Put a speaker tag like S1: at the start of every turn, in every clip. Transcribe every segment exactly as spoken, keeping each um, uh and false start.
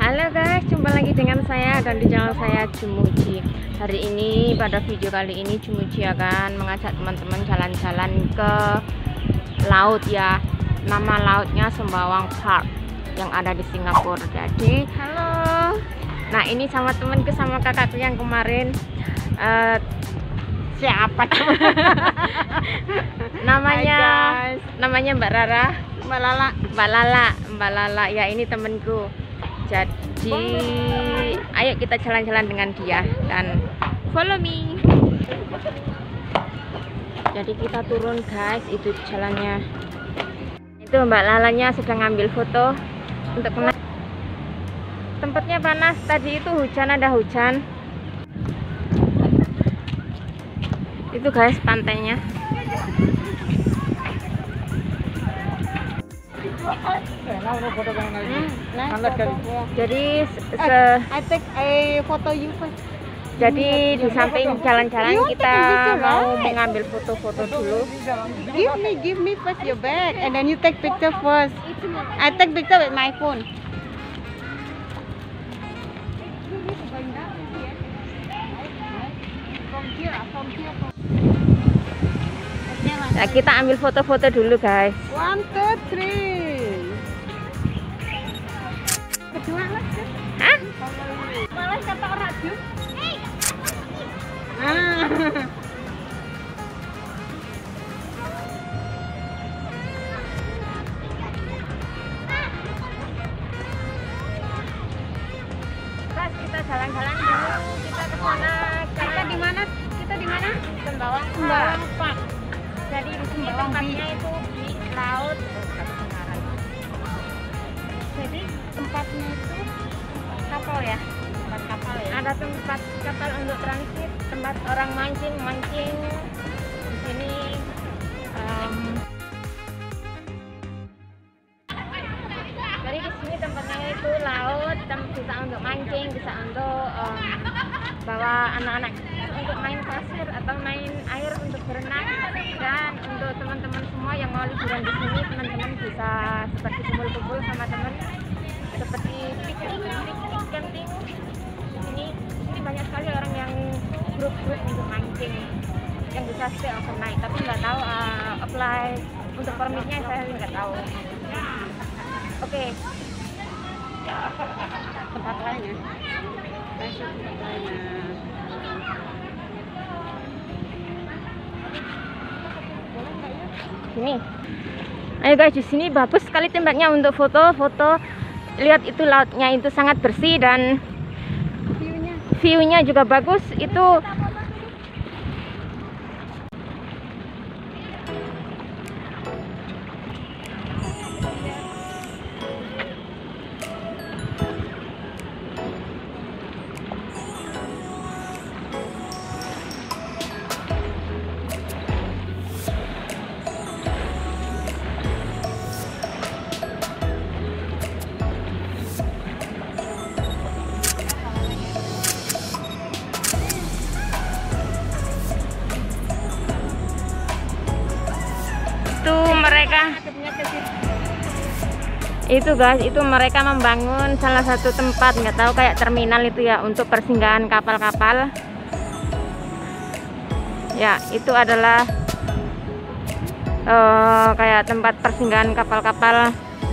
S1: Halo guys, jumpa lagi dengan saya dan di channel saya Jumuji. Hari ini pada video kali ini Jumuji akan mengajak teman-teman jalan-jalan ke laut ya. Nama lautnya Sembawang Park yang ada di Singapura. Jadi halo. Nah ini sama temanku sama kakakku yang kemarin uh, siapa namanya?
S2: Hai guys.
S1: Namanya Mbak Rara.
S2: Mbak Lala.
S1: Mbak Lala, Mbak Lala ya, ini temanku. Jadi ayo kita jalan-jalan dengan dia dan follow me. Jadi kita turun guys, itu jalannya. Itu Mbak Lalanya sedang ngambil foto untuk kena. Tempatnya panas, tadi itu hujan, ada hujan. Itu guys pantainya.
S2: Hmm,
S1: Jadi se
S2: uh, I take a photo you first.
S1: Jadi di samping jalan-jalan kita mau mengambil foto-foto dulu.
S2: Give me, give me first your bag, and then you take picture first. I take picture with my phone.
S1: Nah, kita ambil foto-foto dulu guys.
S2: One, two, three.
S1: Hah?
S2: Malah kata radio. Ah.
S1: Terus kita jalan-jalan dulu. Kita ke sana.
S2: Kita di mana? Kita di mana?
S1: Sembawang
S2: Sembawang Park.
S1: Jadi di sini tempatnya itu di laut.
S2: Jadi tempatnya itu
S1: Kapal ya.
S2: tempat kapal ya.
S1: Ada tempat kapal untuk transit, tempat orang mancing mancing di sini. Um, jadi di sini tempatnya itu laut, tem- bisa untuk mancing, bisa untuk um, bawa anak-anak untuk main pasir atau main air untuk berenang. Dan untuk teman-teman semua yang mau liburan di sini, teman-teman bisa seperti kumpul-kumpul sama teman, seperti piknik, piknik, camping. Di sini, di sini banyak sekali orang yang grup-grup untuk mancing yang bisa stay overnight. Tapi nggak tahu uh, apply untuk permitnya, saya nggak tahu. Oke. Okay.
S2: Tempat lain ya. Masuk tempat lain ya.
S1: Sini. Ayo guys, di sini bagus sekali tempatnya untuk foto-foto. Lihat itu lautnya itu sangat bersih dan
S2: View-nya.
S1: view-nya juga bagus. Itu itu mereka itu guys itu mereka membangun salah satu tempat, nggak tahu kayak terminal itu ya, untuk persinggahan kapal-kapal ya. Itu adalah uh, kayak tempat persinggahan kapal-kapal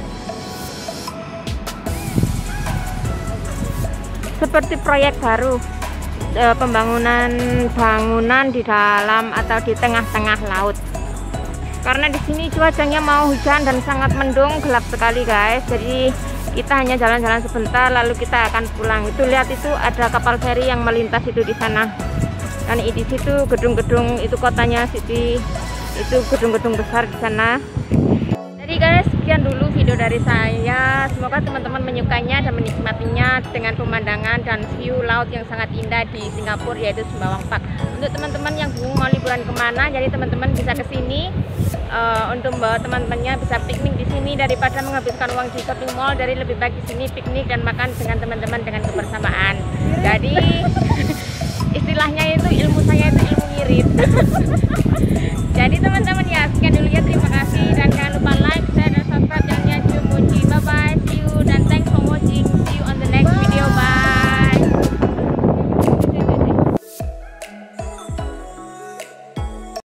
S1: seperti proyek baru, uh, pembangunan bangunan di dalam atau di tengah-tengah laut. Karena di sini cuacanya mau hujan dan sangat mendung, gelap sekali guys. Jadi kita hanya jalan-jalan sebentar lalu kita akan pulang. Itu lihat, itu ada kapal feri yang melintas itu di sana. Dan di situ gedung-gedung itu kotanya Siti, itu gedung-gedung besar di sana. Jadi guys, sekian dulu video dari saya. Semoga teman-teman menyukainya dan menikmatinya dengan pemandangan dan view laut yang sangat indah di Singapura, yaitu Sembawang Park. Untuk teman-teman yang bingung mau liburan kemana, jadi teman-teman bisa ke sini uh, untuk membawa teman-temannya, bisa piknik di sini daripada menghabiskan uang di shopping mall. Dari lebih baik di sini piknik dan makan dengan teman-teman dengan kebersamaan. Jadi istilahnya itu, ilmu saya itu ilmu ngirit. Jadi teman-teman ya, sekian dulu ya, terima kasih.